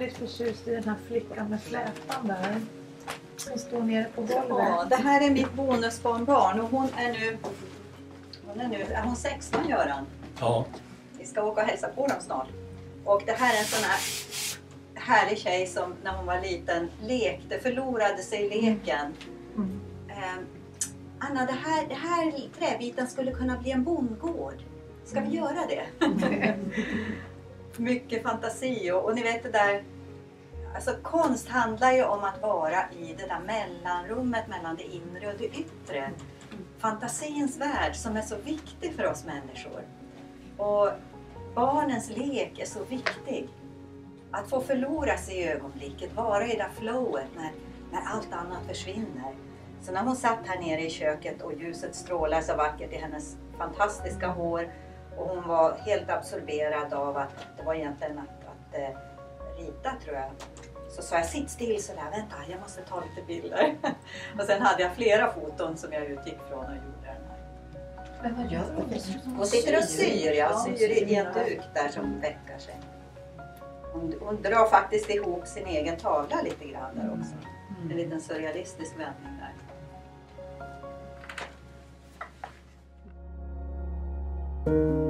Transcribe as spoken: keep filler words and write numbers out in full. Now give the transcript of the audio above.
väldigt förtjust i den här flickan med flätan där. Som står nere på golvet. Ja, det här är mitt bonusbarnbarn och hon är nu, hon är nu, är hon sexton Göran? Ja. Vi ska åka och hälsa på dem snart. Och det här är en sån här härlig tjej som när hon var liten lekte, förlorade sig i leken. Mm. Eh, Anna, det här, det här träbiten skulle kunna bli en bondgård. Ska vi göra det? Mycket fantasi och, och ni vet det där, alltså konst handlar ju om att vara i det där mellanrummet mellan det inre och det yttre. Fantasins värld som är så viktig för oss människor. Och barnens lek är så viktig. Att få förlora sig i ögonblicket, vara i det där flowet när, när allt annat försvinner. Så när hon satt här nere i köket och ljuset strålade så vackert i hennes fantastiska hår och hon var helt absorberad av att det var egentligen att, att äh, rita tror jag. Så sa jag, sitt still så där, vänta jag måste ta lite bilder. Och sen hade jag flera foton som jag utgick från och gjorde den här. Men vad gör hon? Hon sitter och syr, ja, syr i en duk där som väckar sig. Hon, hon drar faktiskt ihop sin egen tavla lite grann där också. En liten surrealistisk vändning där.